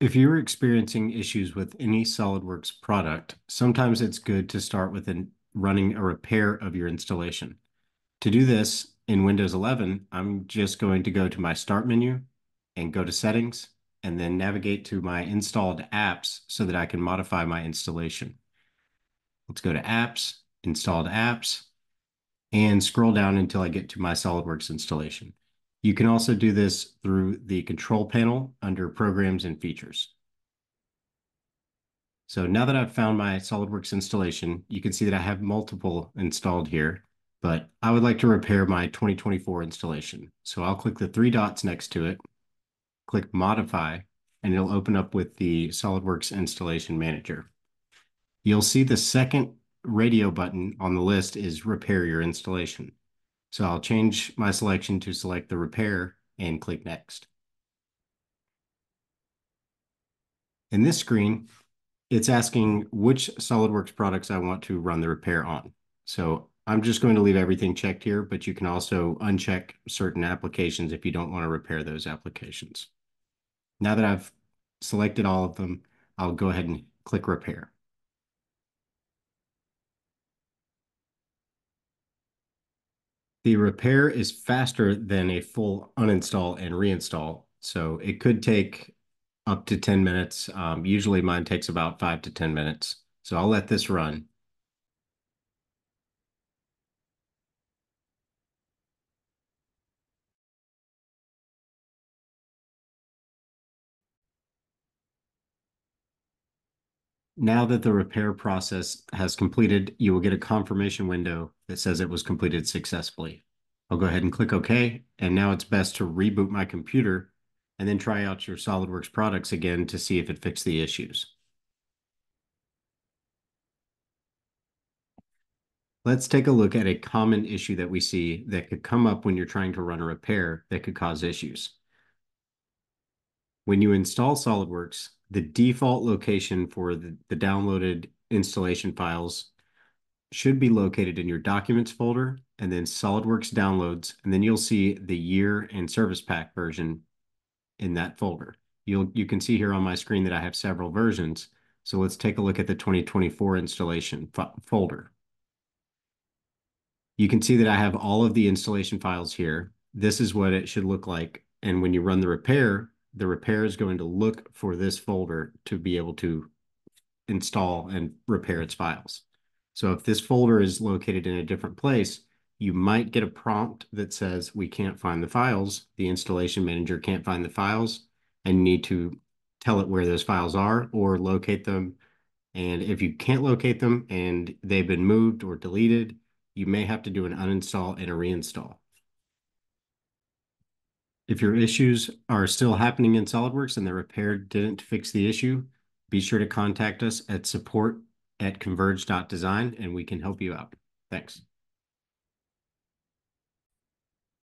If you're experiencing issues with any SOLIDWORKS product, sometimes it's good to start with running a repair of your installation. To do this in Windows 11, I'm just going to go to my Start menu and go to Settings, and then navigate to my installed apps so that I can modify my installation. Let's go to Apps, Installed Apps, and scroll down until I get to my SOLIDWORKS installation. You can also do this through the control panel under Programs and Features. So now that I've found my SOLIDWORKS installation, you can see that I have multiple installed here, but I would like to repair my 2024 installation. So I'll click the three dots next to it, click Modify, and it'll open up with the SOLIDWORKS Installation Manager. You'll see the second radio button on the list is Repair Your Installation. So I'll change my selection to select the repair and click Next. In this screen, it's asking which SOLIDWORKS products I want to run the repair on. So I'm just going to leave everything checked here, but you can also uncheck certain applications if you don't want to repair those applications. Now that I've selected all of them, I'll go ahead and click Repair. The repair is faster than a full uninstall and reinstall, so it could take up to 10 minutes. Usually mine takes about 5 to 10 minutes. So I'll let this run. Now that the repair process has completed, you will get a confirmation window that says it was completed successfully. I'll go ahead and click OK, and now it's best to reboot my computer and then try out your SOLIDWORKS products again to see if it fixed the issues. Let's take a look at a common issue that we see that could come up when you're trying to run a repair that could cause issues. When you install SOLIDWORKS, the default location for the downloaded installation files should be located in your Documents folder and then SOLIDWORKS Downloads, and then you'll see the year and service pack version in that folder. You can see here on my screen that I have several versions. So let's take a look at the 2024 installation folder. You can see that I have all of the installation files here. This is what it should look like. And when you run the repair is going to look for this folder to be able to install and repair its files. So if this folder is located in a different place, you might get a prompt that says, we can't find the files. The installation manager can't find the files, and you need to tell it where those files are or locate them. And if you can't locate them and they've been moved or deleted, you may have to do an uninstall and a reinstall. If your issues are still happening in SOLIDWORKS and the repair didn't fix the issue, be sure to contact us at support@converge.design and we can help you out. Thanks.